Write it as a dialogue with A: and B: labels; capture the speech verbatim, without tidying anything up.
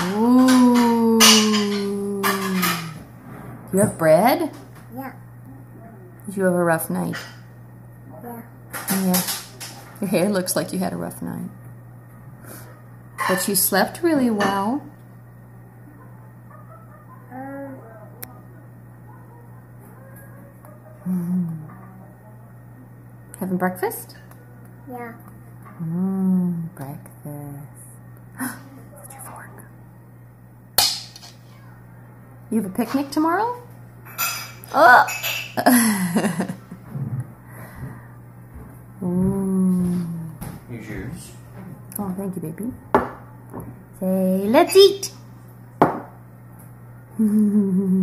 A: Ooh. You have bread?
B: Yeah.
A: Did you have a rough night?
B: Yeah.
A: Yeah. Your hair looks like you had a rough night. But you slept really well.
B: Um.
A: Mm. Having breakfast?
B: Yeah.
A: Mmm, breakfast. What's your fork? You have a picnic tomorrow? Oh! Ooh.
C: Here's yours.
A: Oh, thank you, baby. Say, let's eat!